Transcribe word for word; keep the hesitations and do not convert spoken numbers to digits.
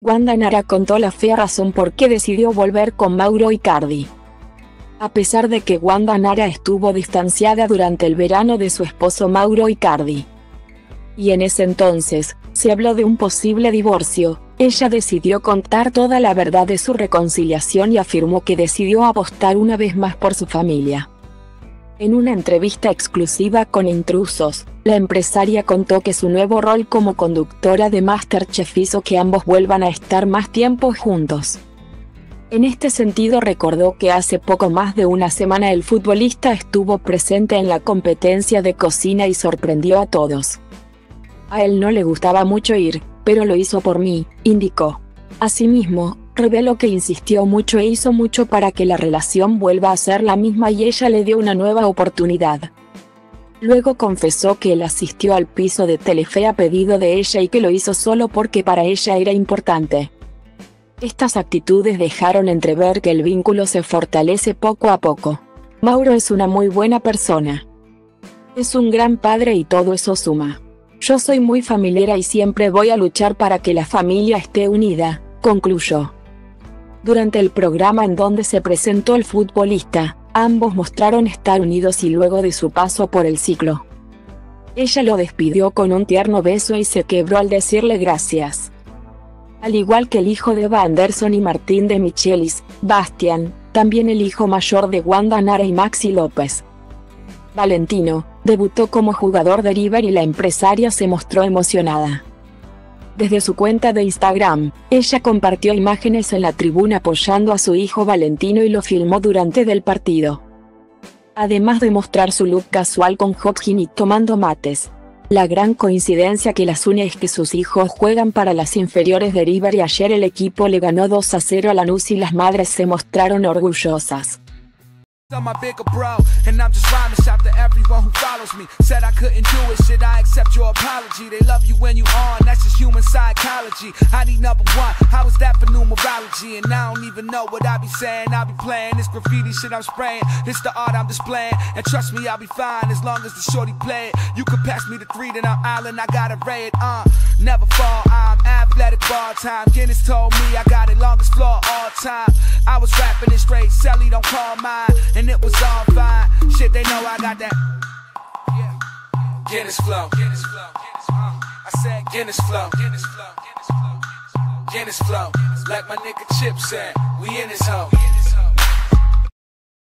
Wanda Nara contó la fea razón por qué decidió volver con Mauro Icardi. A pesar de que Wanda Nara estuvo distanciada durante el verano de su esposo Mauro Icardi, y en ese entonces, se habló de un posible divorcio, ella decidió contar toda la verdad de su reconciliación y afirmó que decidió apostar una vez más por su familia. En una entrevista exclusiva con Intrusos, la empresaria contó que su nuevo rol como conductora de MasterChef hizo que ambos vuelvan a estar más tiempo juntos. En este sentido recordó que hace poco más de una semana el futbolista estuvo presente en la competencia de cocina y sorprendió a todos. A él no le gustaba mucho ir, pero lo hizo por mí, indicó. Asimismo, reveló que insistió mucho e hizo mucho para que la relación vuelva a ser la misma y ella le dio una nueva oportunidad. Luego confesó que él asistió al piso de Telefe a pedido de ella y que lo hizo solo porque para ella era importante. Estas actitudes dejaron entrever que el vínculo se fortalece poco a poco. Mauro es una muy buena persona. Es un gran padre y todo eso suma. Yo soy muy familiera y siempre voy a luchar para que la familia esté unida, concluyó. Durante el programa en donde se presentó el futbolista, ambos mostraron estar unidos y luego de su paso por el ciclo. Ella lo despidió con un tierno beso y se quebró al decirle gracias. Al igual que el hijo de Eva Anderson y Martín de Michelis, Bastián, también el hijo mayor de Wanda Nara y Maxi López. Valentino, debutó como jugador de River y la empresaria se mostró emocionada. Desde su cuenta de Instagram, ella compartió imágenes en la tribuna apoyando a su hijo Valentino y lo filmó durante del partido. Además de mostrar su look casual con Hopkins y tomando mates. La gran coincidencia que las une es que sus hijos juegan para las inferiores de River y ayer el equipo le ganó dos a cero a Lanús y las madres se mostraron orgullosas. I'm my bigger bro, and I'm just rhyming. Shout to everyone who follows me. Said I couldn't do it, should I accept your apology? They love you when you on, that's just human psychology. I need number one, how is that for numerology? And I don't even know what I be saying. I be playing this graffiti shit I'm spraying. This the art I'm displaying, and trust me I'll be fine as long as the shorty play it. You could pass me the three, then I'm island, I got it red. Uh, never fall, I'm athletic ball time. Guinness told me I got it longest floor all time. I was rapping it straight, Sally don't call mine. And it was all fine. Shit, they know I got that. Yeah. Guinness flow. Guinness flow. I said Guinness flow. Guinness flow. Guinness flow. Guinness flow. Like my nigga Chip said, we in this hoe.